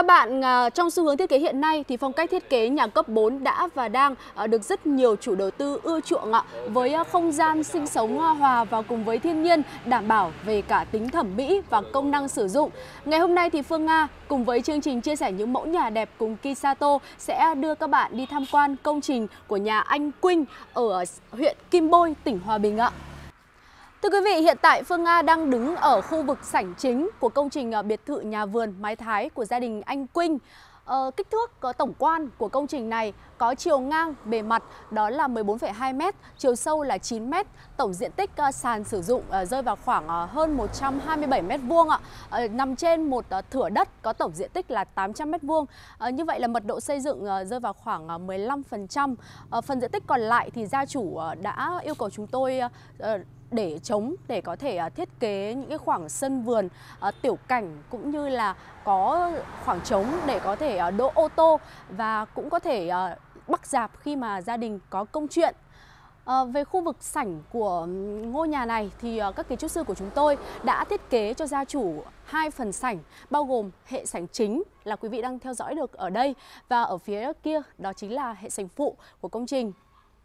các bạn, trong xu hướng thiết kế hiện nay thì phong cách thiết kế nhà cấp 4 đã và đang được rất nhiều chủ đầu tư ưa chuộng ạ. Với không gian sinh sống hòa vào cùng với thiên nhiên, đảm bảo về cả tính thẩm mỹ và công năng sử dụng. Ngày hôm nay thì Phương Nga cùng với chương trình chia sẻ những mẫu nhà đẹp cùng Kisato sẽ đưa các bạn đi tham quan công trình của nhà anh Quynh ở huyện Kim Bôi, tỉnh Hòa Bình ạ. Thưa quý vị, hiện tại Phương Nga đang đứng ở khu vực sảnh chính của công trình biệt thự nhà vườn mái Thái của gia đình anh Quynh. Kích thước tổng quan của công trình này có chiều ngang bề mặt đó là 14,2 m, chiều sâu là 9 m, tổng diện tích sàn sử dụng rơi vào khoảng hơn 127 m², nằm trên một thửa đất có tổng diện tích là 800 m². Như vậy là mật độ xây dựng rơi vào khoảng 15%. Phần diện tích còn lại thì gia chủ đã yêu cầu chúng tôi để trống để có thể thiết kế những cái khoảng sân vườn tiểu cảnh, cũng như là có khoảng trống để có thể đỗ ô tô và cũng có thể bắc rạp khi mà gia đình có công chuyện. Về khu vực sảnh của ngôi nhà này thì các kiến trúc sư của chúng tôi đã thiết kế cho gia chủ 2 phần sảnh, bao gồm hệ sảnh chính là quý vị đang theo dõi được ở đây, và ở phía kia đó chính là hệ sảnh phụ của công trình.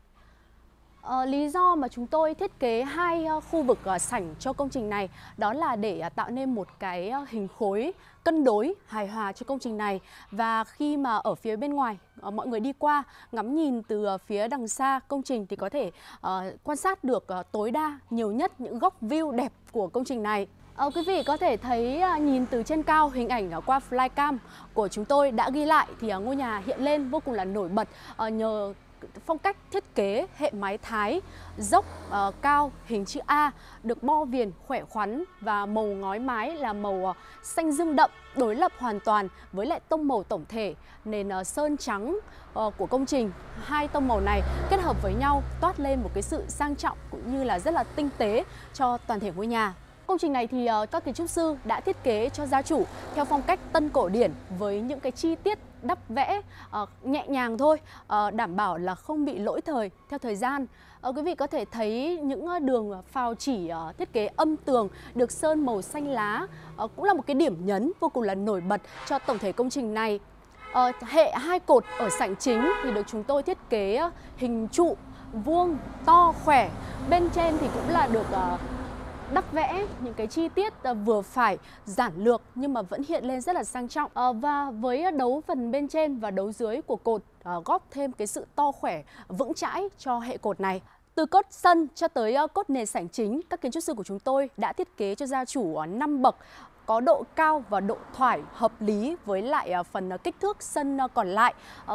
Lý do mà chúng tôi thiết kế 2 khu vực sảnh cho công trình này đó là để tạo nên một cái hình khối cân đối hài hòa cho công trình này. Và khi mà ở phía bên ngoài mọi người đi qua ngắm nhìn từ phía đằng xa công trình thì có thể quan sát được tối đa nhiều nhất những góc view đẹp của công trình này. Quý vị có thể thấy nhìn từ trên cao, hình ảnh qua flycam của chúng tôi đã ghi lại thì ngôi nhà hiện lên vô cùng là nổi bật nhờ phong cách thiết kế hệ mái Thái dốc cao hình chữ A, được bo viền khỏe khoắn và màu ngói mái là màu xanh rưng đậm, đối lập hoàn toàn với lại tông màu tổng thể nền sơn trắng của công trình. 2 tông màu này kết hợp với nhau toát lên một cái sự sang trọng cũng như là rất là tinh tế cho toàn thể ngôi nhà. Công trình này thì các kiến trúc sư đã thiết kế cho gia chủ theo phong cách tân cổ điển với những cái chi tiết đắp vẽ nhẹ nhàng thôi, đảm bảo là không bị lỗi thời theo thời gian. Quý vị có thể thấy những đường phào chỉ thiết kế âm tường được sơn màu xanh lá, cũng là một cái điểm nhấn vô cùng là nổi bật cho tổng thể công trình này. Hệ 2 cột ở sảnh chính thì được chúng tôi thiết kế hình trụ vuông to khỏe, bên trên thì cũng là được đắp vẽ những cái chi tiết vừa phải, giản lược nhưng mà vẫn hiện lên rất là sang trọng. Và với đấu phần bên trên và đấu dưới của cột góp thêm cái sự to khỏe, vững chãi cho hệ cột này. Từ cốt sân cho tới cốt nền sảnh chính, các kiến trúc sư của chúng tôi đã thiết kế cho gia chủ 5 bậc có độ cao và độ thoải hợp lý với lại phần kích thước sân còn lại,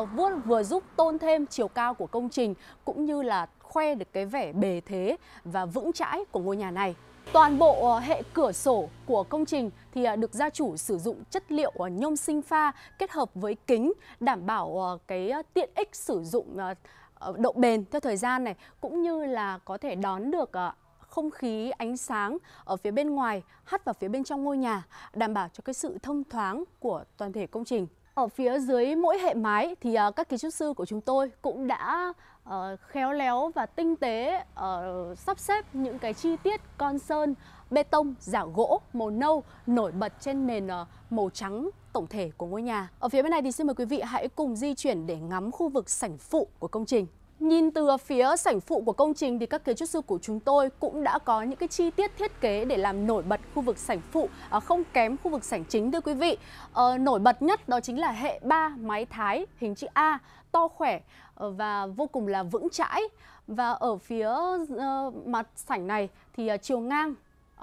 vừa giúp tôn thêm chiều cao của công trình cũng như là khoe được cái vẻ bề thế và vững chãi của ngôi nhà này. Toàn bộ hệ cửa sổ của công trình thì được gia chủ sử dụng chất liệu nhôm sinh pha kết hợp với kính, đảm bảo cái tiện ích sử dụng độ bền theo thời gian này, cũng như là có thể đón được không khí, ánh sáng ở phía bên ngoài hắt vào phía bên trong ngôi nhà, đảm bảo cho cái sự thông thoáng của toàn thể công trình. Ở phía dưới mỗi hệ mái thì các kiến trúc sư của chúng tôi cũng đã khéo léo và tinh tế sắp xếp những cái chi tiết con sơn, bê tông, giả gỗ màu nâu nổi bật trên nền màu trắng tổng thể của ngôi nhà. Ở phía bên này thì xin mời quý vị hãy cùng di chuyển để ngắm khu vực sảnh phụ của công trình. Nhìn từ phía sảnh phụ của công trình thì các kiến trúc sư của chúng tôi cũng đã có những cái chi tiết thiết kế để làm nổi bật khu vực sảnh phụ, không kém khu vực sảnh chính thưa quý vị. Nổi bật nhất đó chính là hệ 3 mái Thái hình chữ A, to khỏe và vô cùng là vững chãi. Và ở phía mặt sảnh này thì chiều ngang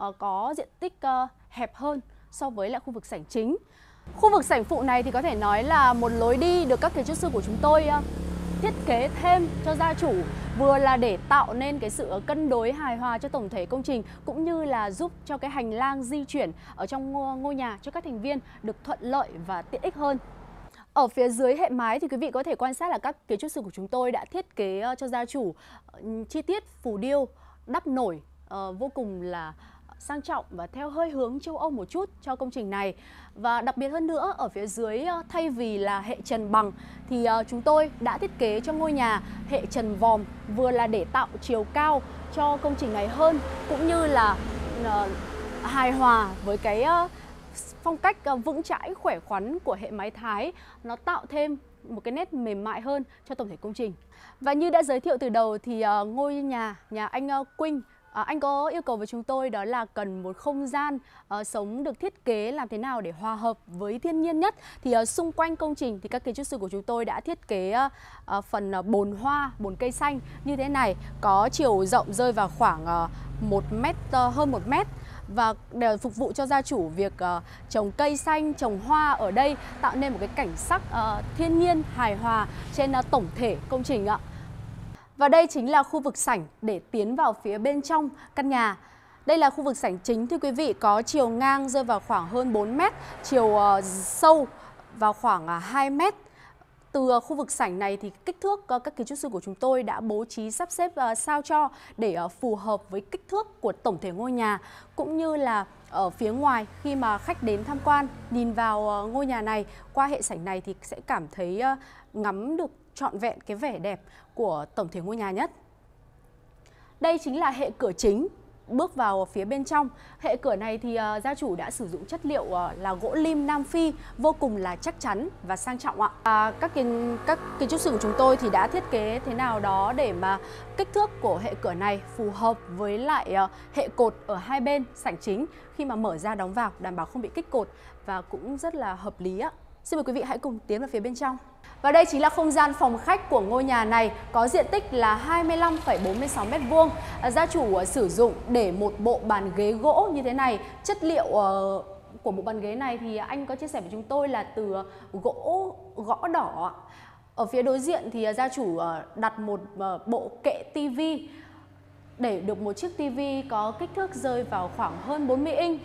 có diện tích hẹp hơn so với lại khu vực sảnh chính. Khu vực sảnh phụ này thì có thể nói là một lối đi được các kiến trúc sư của chúng tôi thiết kế thêm cho gia chủ, vừa là để tạo nên cái sự cân đối hài hòa cho tổng thể công trình, cũng như là giúp cho cái hành lang di chuyển ở trong ngôi nhà cho các thành viên được thuận lợi và tiện ích hơn. Ở phía dưới hệ mái thì quý vị có thể quan sát là các kiến trúc sư của chúng tôi đã thiết kế cho gia chủ chi tiết phù điêu đắp nổi vô cùng là sang trọng và theo hơi hướng châu Âu một chút cho công trình này. Và đặc biệt hơn nữa, ở phía dưới thay vì là hệ trần bằng thì chúng tôi đã thiết kế cho ngôi nhà hệ trần vòm, vừa là để tạo chiều cao cho công trình này hơn, cũng như là hài hòa với cái phong cách vững chãi khỏe khoắn của hệ mái Thái, nó tạo thêm một cái nét mềm mại hơn cho tổng thể công trình. Và như đã giới thiệu từ đầu thì ngôi nhà anh Quynh, anh có yêu cầu với chúng tôi đó là cần một không gian sống được thiết kế làm thế nào để hòa hợp với thiên nhiên nhất. Thì xung quanh công trình thì các kiến trúc sư của chúng tôi đã thiết kế phần bồn hoa, bồn cây xanh như thế này, có chiều rộng rơi vào khoảng 1 mét, hơn 1 mét. Và để phục vụ cho gia chủ việc trồng cây xanh, trồng hoa ở đây, tạo nên một cái cảnh sắc thiên nhiên hài hòa trên tổng thể công trình ạ. Và đây chính là khu vực sảnh để tiến vào phía bên trong căn nhà. Đây là khu vực sảnh chính thưa quý vị, có chiều ngang rơi vào khoảng hơn 4 mét, chiều sâu vào khoảng 2 mét. Từ khu vực sảnh này thì kích thước các kiến trúc sư của chúng tôi đã bố trí sắp xếp sao cho để phù hợp với kích thước của tổng thể ngôi nhà, cũng như là ở phía ngoài khi mà khách đến tham quan nhìn vào ngôi nhà này qua hệ sảnh này thì sẽ cảm thấy ngắm được trọn vẹn cái vẻ đẹp của tổng thể ngôi nhà nhất. Đây chính là hệ cửa chính. Bước vào phía bên trong, hệ cửa này thì gia chủ đã sử dụng chất liệu là gỗ lim Nam Phi, vô cùng là chắc chắn và sang trọng ạ. Các kiến trúc sư của chúng tôi thì đã thiết kế thế nào đó để mà kích thước của hệ cửa này phù hợp với lại hệ cột ở hai bên sảnh chính, khi mà mở ra đóng vào đảm bảo không bị kích cột và cũng rất là hợp lý ạ. Xin mời quý vị hãy cùng tiến vào phía bên trong. Và đây chính là không gian phòng khách của ngôi nhà này, có diện tích là 25,46 m². Gia chủ sử dụng để một bộ bàn ghế gỗ như thế này. Chất liệu của bộ bàn ghế này thì anh có chia sẻ với chúng tôi là từ gỗ gõ đỏ. Ở phía đối diện thì gia chủ đặt một bộ kệ tivi, để được một chiếc tivi có kích thước rơi vào khoảng hơn 40 inch.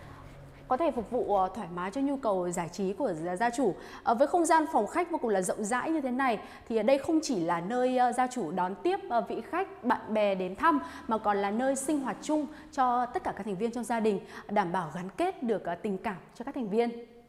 Có thể phục vụ thoải mái cho nhu cầu giải trí của gia chủ. Với không gian phòng khách vô cùng là rộng rãi như thế này thì ở đây không chỉ là nơi gia chủ đón tiếp vị khách, bạn bè đến thăm, mà còn là nơi sinh hoạt chung cho tất cả các thành viên trong gia đình, đảm bảo gắn kết được tình cảm cho các thành viên.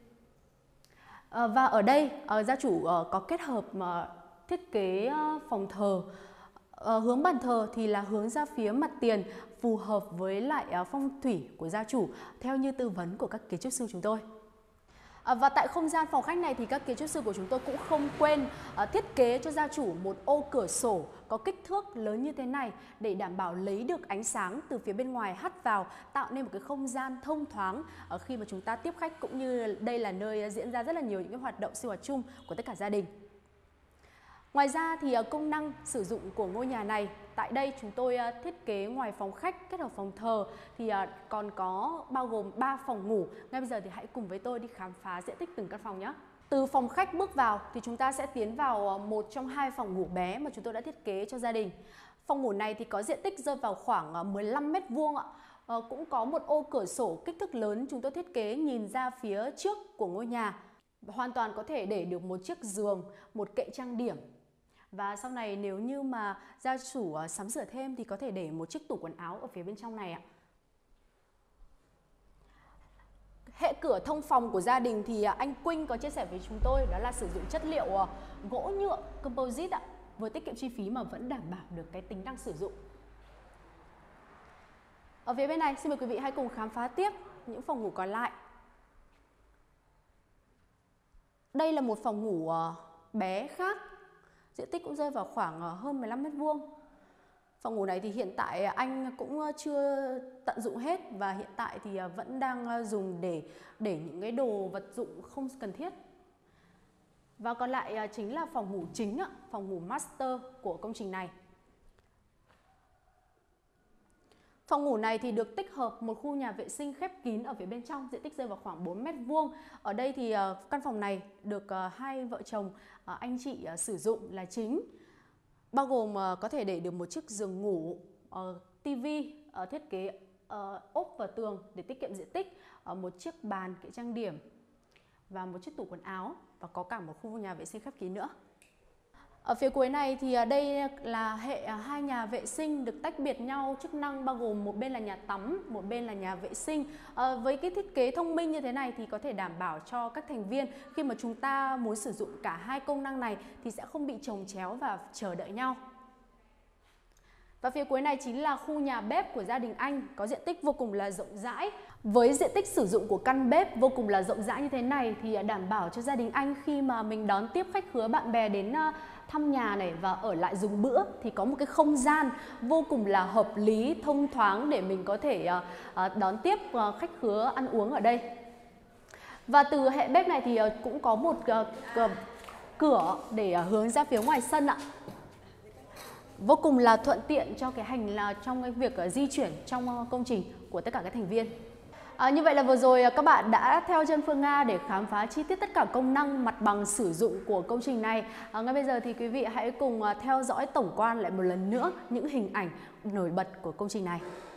Và ở đây gia chủ có kết hợp thiết kế phòng thờ. Hướng bàn thờ thì là hướng ra phía mặt tiền, phù hợp với lại phong thủy của gia chủ theo như tư vấn của các kiến trúc sư chúng tôi. Và tại không gian phòng khách này thì các kiến trúc sư của chúng tôi cũng không quên thiết kế cho gia chủ một ô cửa sổ có kích thước lớn như thế này để đảm bảo lấy được ánh sáng từ phía bên ngoài hắt vào, tạo nên một cái không gian thông thoáng khi mà chúng ta tiếp khách, cũng như đây là nơi diễn ra rất là nhiều những cái hoạt động sinh hoạt chung của tất cả gia đình. Ngoài ra thì công năng sử dụng của ngôi nhà này, tại đây chúng tôi thiết kế ngoài phòng khách kết hợp phòng thờ thì còn có bao gồm 3 phòng ngủ. Ngay bây giờ thì hãy cùng với tôi đi khám phá diện tích từng căn phòng nhé. Từ phòng khách bước vào thì chúng ta sẽ tiến vào một trong 2 phòng ngủ bé mà chúng tôi đã thiết kế cho gia đình. Phòng ngủ này thì có diện tích rơi vào khoảng 15 m². Cũng có một ô cửa sổ kích thước lớn chúng tôi thiết kế nhìn ra phía trước của ngôi nhà. Hoàn toàn có thể để được một chiếc giường, một kệ trang điểm. Và sau này nếu như mà gia chủ sắm sửa thêm thì có thể để một chiếc tủ quần áo ở phía bên trong này ạ. Hệ cửa thông phòng của gia đình thì anh Quynh có chia sẻ với chúng tôi đó là sử dụng chất liệu gỗ nhựa composite ạ, vừa tiết kiệm chi phí mà vẫn đảm bảo được cái tính năng sử dụng. Ở phía bên này xin mời quý vị hãy cùng khám phá tiếp những phòng ngủ còn lại. Đây là một phòng ngủ bé khác, diện tích cũng rơi vào khoảng hơn 15 m². Phòng ngủ này thì hiện tại anh cũng chưa tận dụng hết và hiện tại thì vẫn đang dùng để những cái đồ vật dụng không cần thiết. Và còn lại chính là phòng ngủ chính, phòng ngủ master của công trình này. Phòng ngủ này thì được tích hợp một khu nhà vệ sinh khép kín ở phía bên trong, diện tích rơi vào khoảng 4 m². Ở đây thì căn phòng này được 2 vợ chồng anh chị sử dụng là chính. Bao gồm có thể để được một chiếc giường ngủ, tivi thiết kế ốp vào tường để tiết kiệm diện tích, một chiếc bàn kệ trang điểm và một chiếc tủ quần áo, và có cả một khu nhà vệ sinh khép kín nữa. Ở phía cuối này thì đây là hệ 2 nhà vệ sinh được tách biệt nhau chức năng, bao gồm một bên là nhà tắm, một bên là nhà vệ sinh. Với cái thiết kế thông minh như thế này thì có thể đảm bảo cho các thành viên khi mà chúng ta muốn sử dụng cả 2 công năng này thì sẽ không bị chồng chéo và chờ đợi nhau. Và phía cuối này chính là khu nhà bếp của gia đình anh, có diện tích vô cùng là rộng rãi. Với diện tích sử dụng của căn bếp vô cùng là rộng rãi như thế này thì đảm bảo cho gia đình anh khi mà mình đón tiếp khách khứa bạn bè đến thăm nhà này và ở lại dùng bữa thì có một cái không gian vô cùng là hợp lý, thông thoáng để mình có thể đón tiếp khách khứa ăn uống ở đây. Và từ hệ bếp này thì cũng có một cửa để hướng ra phía ngoài sân ạ. Vô cùng là thuận tiện cho cái trong cái việc di chuyển trong công trình của tất cả các thành viên. Như vậy là vừa rồi các bạn đã theo chân Phương Nga để khám phá chi tiết tất cả công năng mặt bằng sử dụng của công trình này. Ngay bây giờ thì quý vị hãy cùng theo dõi tổng quan lại một lần nữa những hình ảnh nổi bật của công trình này.